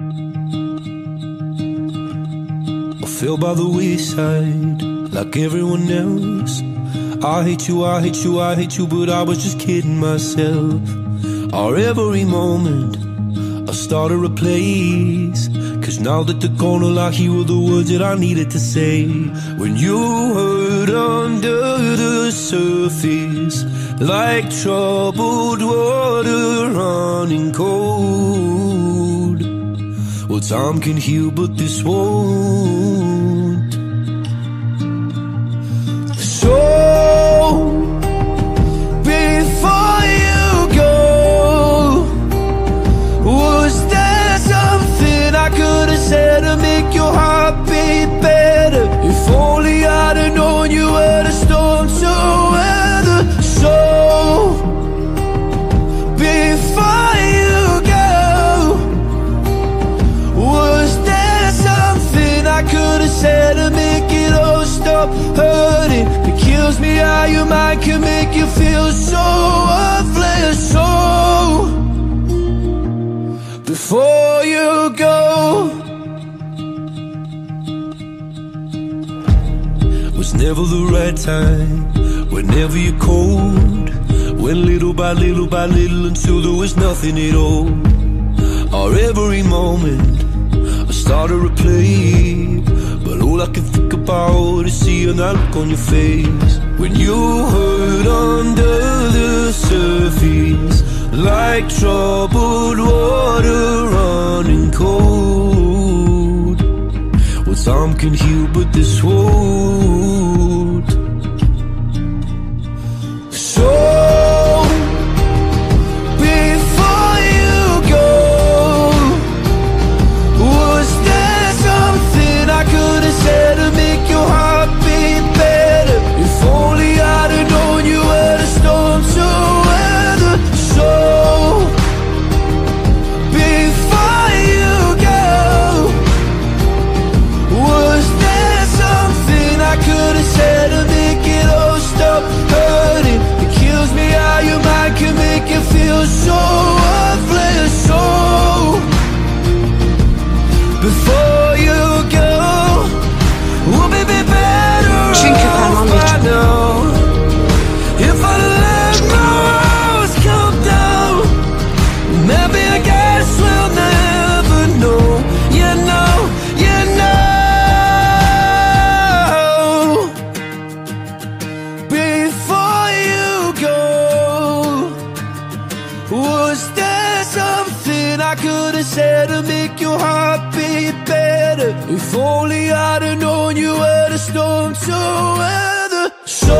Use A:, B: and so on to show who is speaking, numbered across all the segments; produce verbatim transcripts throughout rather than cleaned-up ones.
A: I fell by the wayside like everyone else. I hate you, I hate you, I hate you, but I was just kidding myself. Our every moment I started a place, cause now that they're gone, all I hear were the words that I needed to say. When you hurt under the surface, like troubled water running cold. Well, time can heal, but this won't. So, before you go, was there something I could have said to make your heart beat better? If only I'd have known you were the storm to weather. So, before you go, was there something I could have said to make it all stop hurting? It kills me how your mind can make you feel so worthless. So, before you go, was never the right time, whenever you're cold. Went little by little by little until there was nothing at all. Our every moment I started to replay, but all I can think about is seeing that look on your face. When you hurt under the surface, like troubled water running cold. Well, time can heal, but this won't. So, before you go, was there something I could have said to make your heart beat better? If only I'd have known you were the storm to weather. So, before you go, was there something I could have said to make it all stop hurting? It kills me how your mind can make you feel so worthless. So, before you go, would it be better off by now if I let my walls come down? Maybe I guess we'll never know. You know, you know. Before you go, was there something I could have said to make your heart beat better? If only I'd have known you were the storm to weather. So,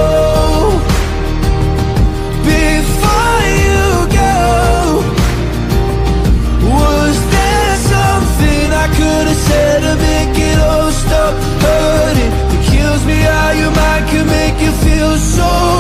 A: before you go, was there something I could have said to make it all stop hurting? It kills me how your mind can make you feel so